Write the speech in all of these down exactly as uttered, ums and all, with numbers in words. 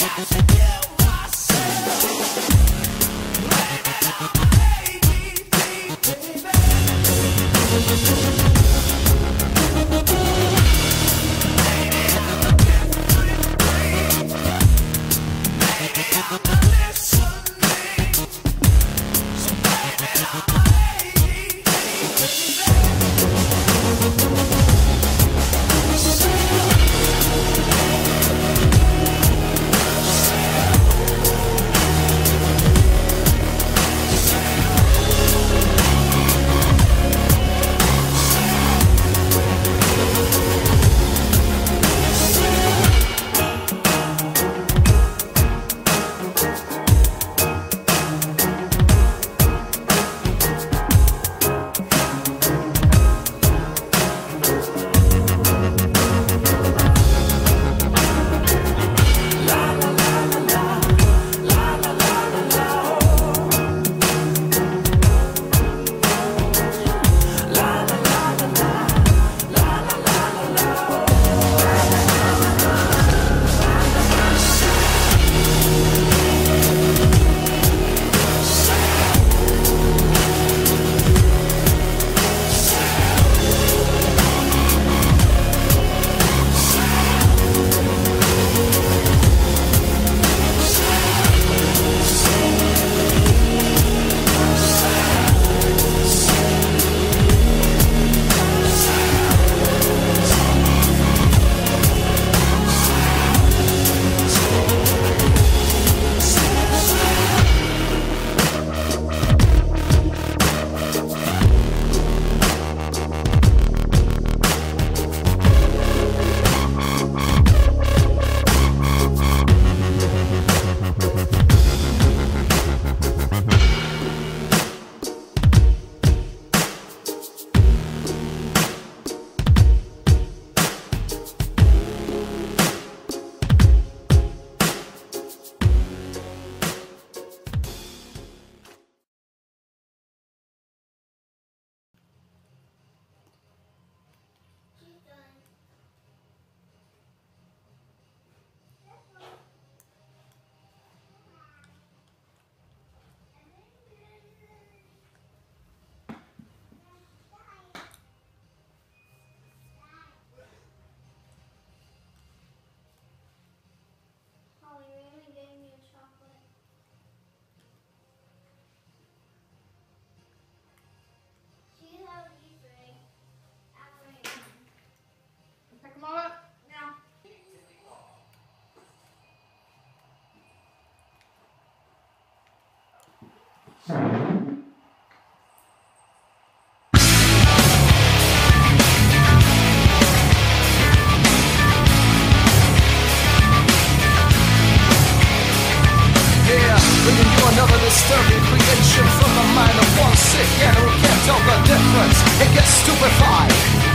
disturbing creation from the mind of one sick animal can't tell the difference. It gets stupefied.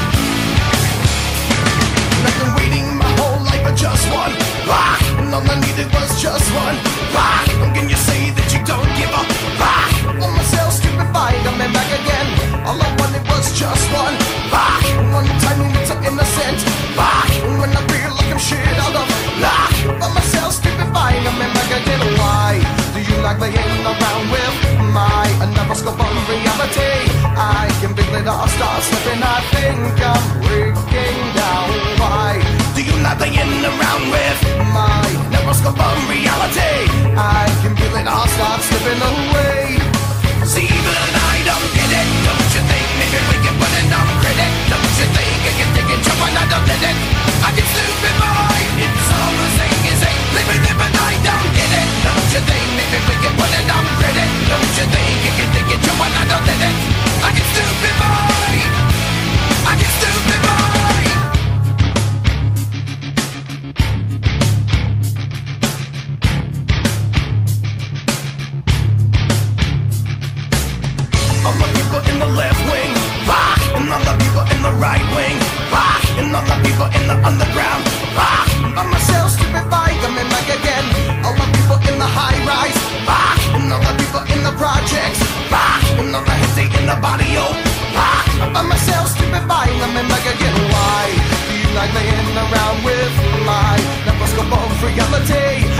I've been waiting my whole life for just one rock, and all I needed was just one rock. How can you say that you don't give a rock? On myself stupefied, I'm back again. All I wanted was just one rock. One tiny little innocent rock. When I feel like I'm shit out of luck, on myself stupefied, I'm back again. Why do you like playing around with my never-scope on reality? I can feel it all start slipping. I think I'm breaking down. Why do you like playing around with my never-scope on reality?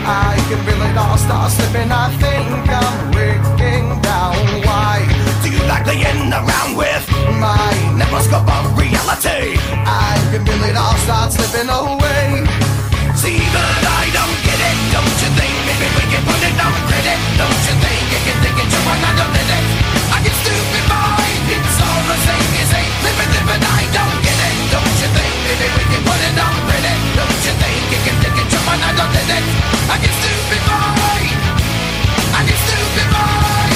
I can feel it all start slipping. I think I'm breaking down. Why do you like playing around with my microscope of reality? I can feel it all start slipping away. See, but I don't get it. Don't you think maybe we can put it on credit? Don't you think you can think it through and I don't let it? I get stupid mind. It's all the same as a living, living. I don't get it. Don't you think maybe we can put it on credit? Don't you think you can think it through and I don't let it? I get stupid mind. I get stupid mind.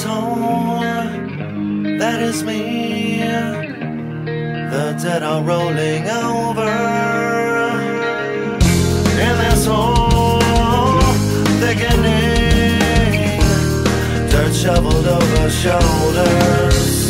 asshole, that is me. The dead are rolling over in this hole, thickening, dirt shoveled over shoulders.